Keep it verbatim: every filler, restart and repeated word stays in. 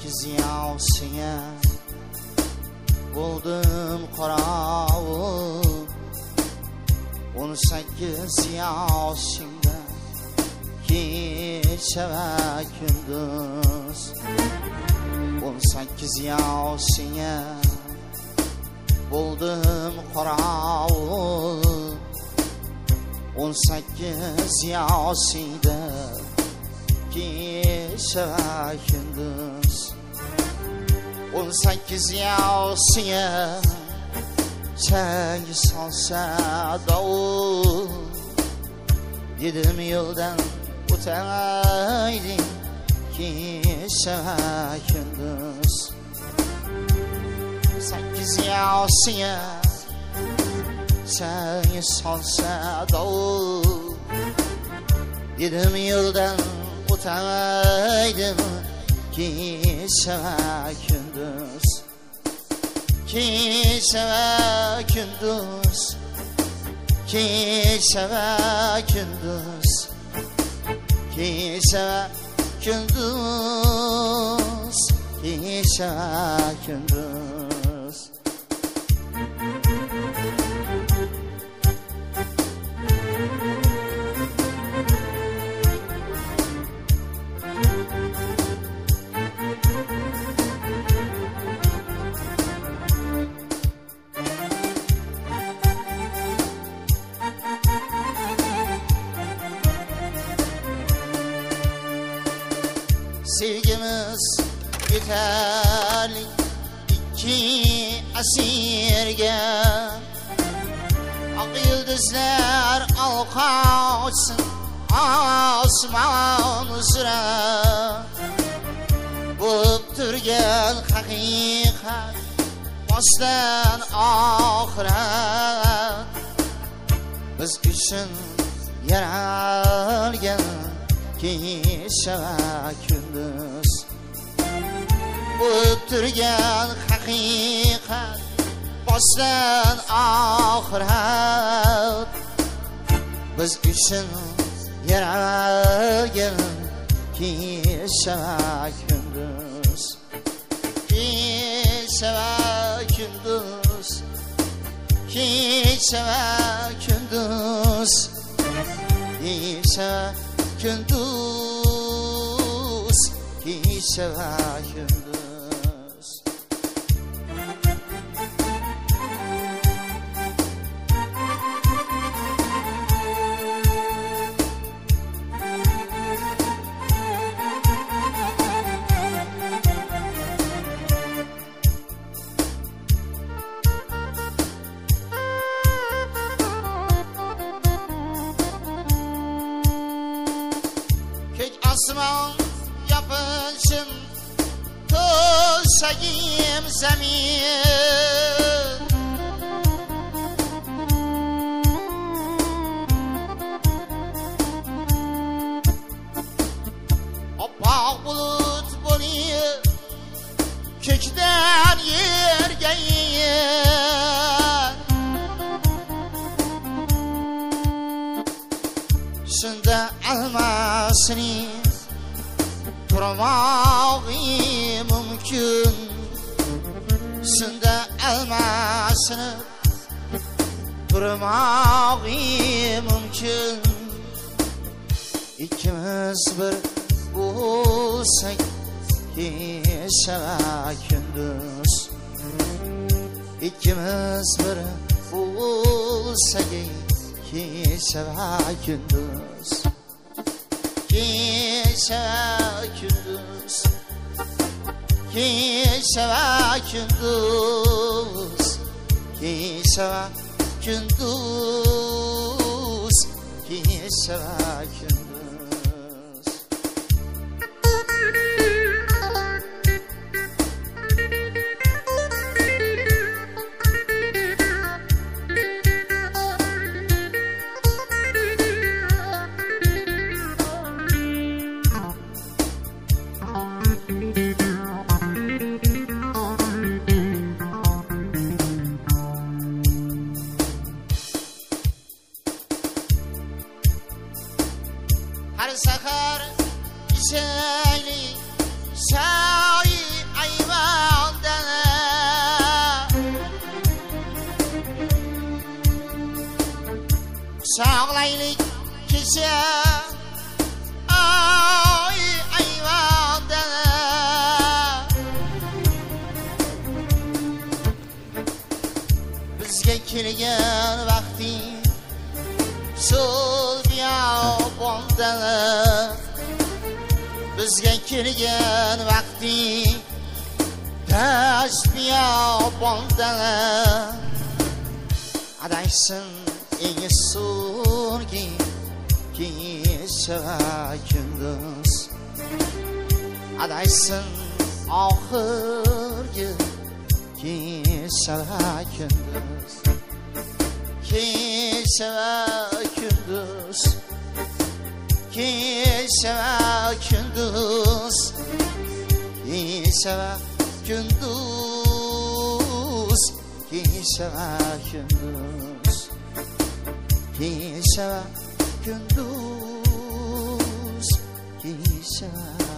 sekiz yaşına buldum qoravu. On sekiz yaşında gece ve gündüz. On sekiz yaşına buldum qoravu. On sekiz yaşında gece ve gündüz. On sekiz yaşına çay salsa davul. Yirmi yıldan öteydim gece ve gündüz. Sekiz yaşına çay salsa davul. Yirmi yıldan öteydim gece ve gündüz. Gece ve gündüz. Gece ve gündüz. Gece ve gündüz. Gece ve gündüz. Sevgimiz yeterli iki asirge. Ak yıldızlar alkaçsın asman üzere. Bulup turgan hakikat baştan ahiret. Biz üçün yaralgan gece ve gündüz. Bulup turgan hakikat baştan ahiret. Biz üçün yaralgan gece ve gündüz. Gece ve gündüz. Gece ve gündüz. Gece ve gündüz. Gece ve gündüz. Asman yapılsın tuzayım zemin. Opaq bulut bolayıp kökden yerge yer. Şunda almasını turmağı mümkün. Şunda almasını turmağı mümkün. İkimiz bir bulsak gece ve gündüz. İkimiz bir bulsak gece ve gündüz. Gece ve gündüz. Gece ve gündüz. Gece ve gündüz. Gece ve gündüz. Her seher güzeli sahi sağlaylık gece ay ayvanda bizga kelgan vaqting so'l biyobonda bizga kelgan vaqting dasht biyobonda adaysin eng so'nggi kecha va kunduz adaysin oxirgi kecha va kunduz kecha va kunduz kecha va kunduz kecha va kunduz kecha va kunduz kecha va kunduz kecha